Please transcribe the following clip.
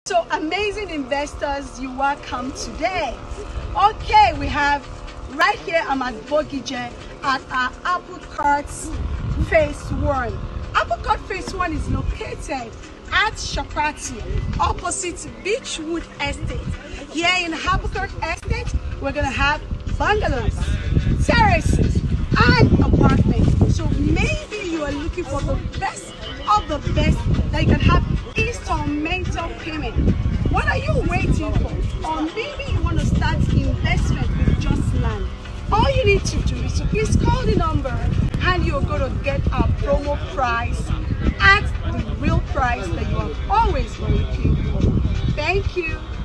So amazing investors, you welcome today. Okay, we have right here, I'm at Bogije at our Apple Carts Phase 1. Apple Cart Phase 1 is located at Shapati, opposite Beechwood Estate. Here in Apple Cart Estate, we're going to have bungalows, terraces, and apartments. So maybe you are looking for the best of the best that you can have instrumental payment. What are you waiting for? Or maybe you want to start investment with just land. All you need to do is to please call the number and you're going to get our promo price at the real price that you have always been looking for. Thank you.